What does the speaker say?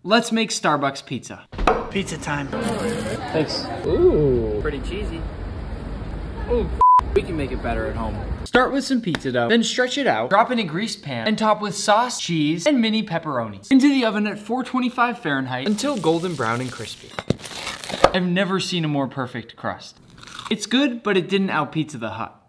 Let's make Starbucks pizza. Pizza time. Thanks. Ooh, pretty cheesy. Ooh, we can make it better at home. Start with some pizza dough, then stretch it out, drop in a greased pan, and top with sauce, cheese, and mini pepperonis. Into the oven at 425 Fahrenheit until golden brown and crispy. I've never seen a more perfect crust. It's good, but it didn't out-pizza the Hut.